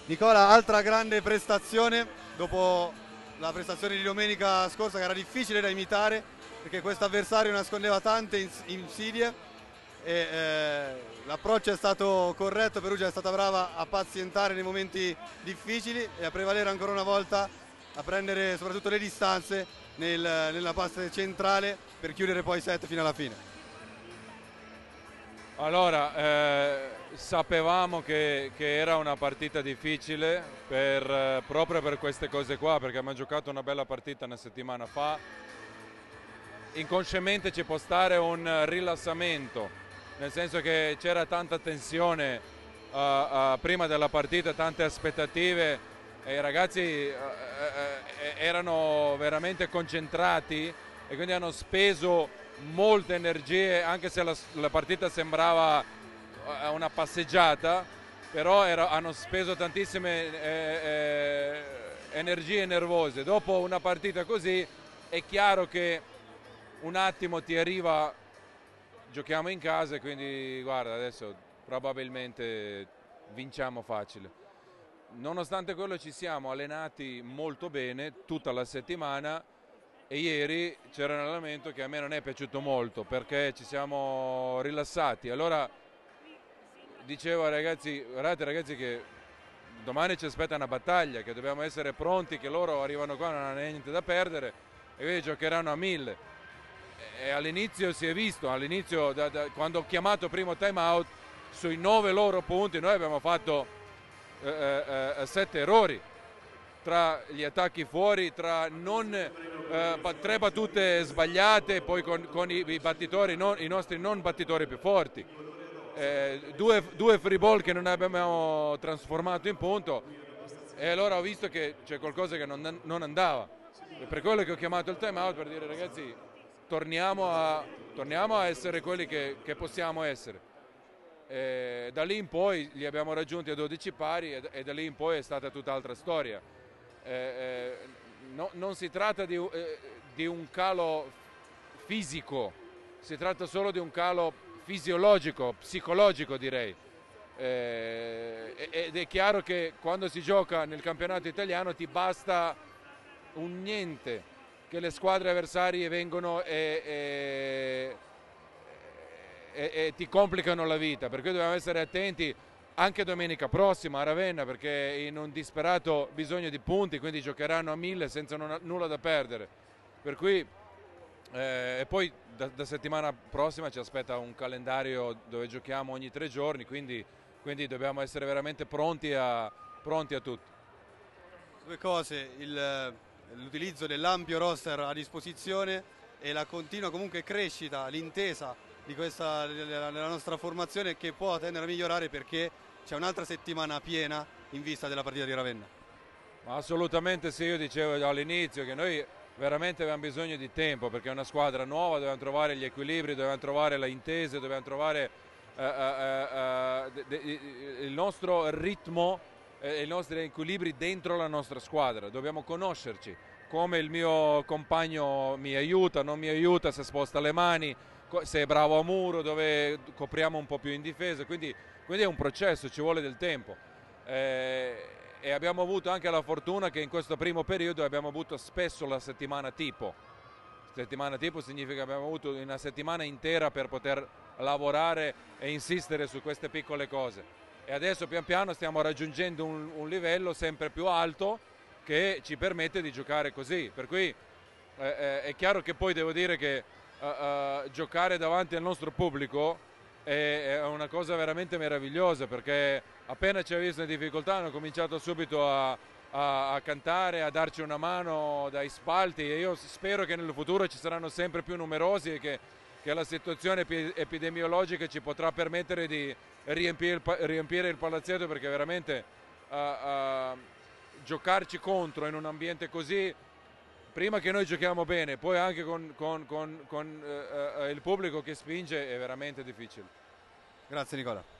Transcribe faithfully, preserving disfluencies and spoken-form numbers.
Nicola, altra grande prestazione dopo la prestazione di domenica scorsa che era difficile da imitare perché questo avversario nascondeva tante ins- insidie e eh, l'approccio è stato corretto, Perugia è stata brava a pazientare nei momenti difficili e a prevalere ancora una volta, a prendere soprattutto le distanze nel- nella parte centrale per chiudere poi i set fino alla fine. Allora, eh, sapevamo che, che era una partita difficile per, eh, proprio per queste cose qua, perché abbiamo giocato una bella partita una settimana fa. Inconsciamente ci può stare un rilassamento, nel senso che c'era tanta tensione uh, uh, prima della partita, tante aspettative e i ragazzi uh, uh, erano veramente concentrati e quindi hanno speso molte energie, anche se la, la partita sembrava uh, una passeggiata, però era, hanno speso tantissime eh, eh, energie nervose. Dopo una partita così è chiaro che un attimo ti arriva, giochiamo in casa e quindi guarda, adesso probabilmente vinciamo facile. Nonostante quello ci siamo allenati molto bene tutta la settimana e ieri c'era un allenamento che a me non è piaciuto molto perché ci siamo rilassati. Allora dicevo ai ragazzi, guardate ragazzi che domani ci aspetta una battaglia, che dobbiamo essere pronti, che loro arrivano qua, non hanno niente da perdere e quindi giocheranno a mille. E all'inizio si è visto, all'inizio da, da, quando ho chiamato primo time out, sui nove loro punti noi abbiamo fatto eh, eh, eh, sette errori tra gli attacchi fuori, tra non, eh, tre battute sbagliate, poi con, con i, i, battitori non, i nostri non battitori più forti, eh, due, due free ball che non abbiamo trasformato in punto e allora ho visto che c'è qualcosa che non, non andava. E per quello che ho chiamato il time out per dire ragazzi torniamo a, torniamo a essere quelli che, che possiamo essere. E da lì in poi li abbiamo raggiunti a dodici pari e, e da lì in poi è stata tutt'altra storia. Eh, eh, no, non si tratta di, eh, di un calo fisico, si tratta solo di un calo fisiologico, psicologico direi. Eh, ed è chiaro che quando si gioca nel campionato italiano ti basta un niente che le squadre avversarie vengono e, e, e, e ti complicano la vita, per cui dobbiamo essere attenti anche domenica prossima a Ravenna perché in un disperato bisogno di punti, quindi giocheranno a mille senza non, nulla da perdere. Per cui, eh, e poi da, da settimana prossima ci aspetta un calendario dove giochiamo ogni tre giorni, quindi, quindi dobbiamo essere veramente pronti a, pronti a tutto. Due cose, il- l'utilizzo dell'ampio roster a disposizione e la continua comunque crescita, l'intesa di questa, della, della nostra formazione che può tendere a migliorare perché c'è un'altra settimana piena in vista della partita di Ravenna. Ma assolutamente sì, io dicevo all'inizio che noi veramente abbiamo bisogno di tempo perché è una squadra nuova, dobbiamo trovare gli equilibri, dobbiamo trovare le intese, dobbiamo trovare eh, eh, eh, de, de, il nostro ritmo e i nostri equilibri dentro la nostra squadra, dobbiamo conoscerci, come il mio compagno mi aiuta, non mi aiuta, se sposta le mani, se è bravo a muro, dove copriamo un po' più in difesa, quindi, quindi è un processo, ci vuole del tempo. Eh, e abbiamo avuto anche la fortuna che in questo primo periodo abbiamo avuto spesso la settimana tipo. Settimana tipo significa che abbiamo avuto una settimana intera per poter lavorare e insistere su queste piccole cose. E adesso pian piano stiamo raggiungendo un, un livello sempre più alto che ci permette di giocare così. Per cui eh, eh, è chiaro che poi devo dire che eh, eh, giocare davanti al nostro pubblico è, è una cosa veramente meravigliosa perché appena ci ha visto in difficoltà hanno cominciato subito a, a, a cantare, a darci una mano dai spalti e io spero che nel futuro ci saranno sempre più numerosi e che, che la situazione epi, epidemiologica ci potrà permettere di riempire, riempire il palazzetto perché veramente uh, uh, giocarci contro in un ambiente così, prima che noi giochiamo bene, poi anche con, con, con, con uh, uh, il pubblico che spinge è veramente difficile. Grazie Nicola.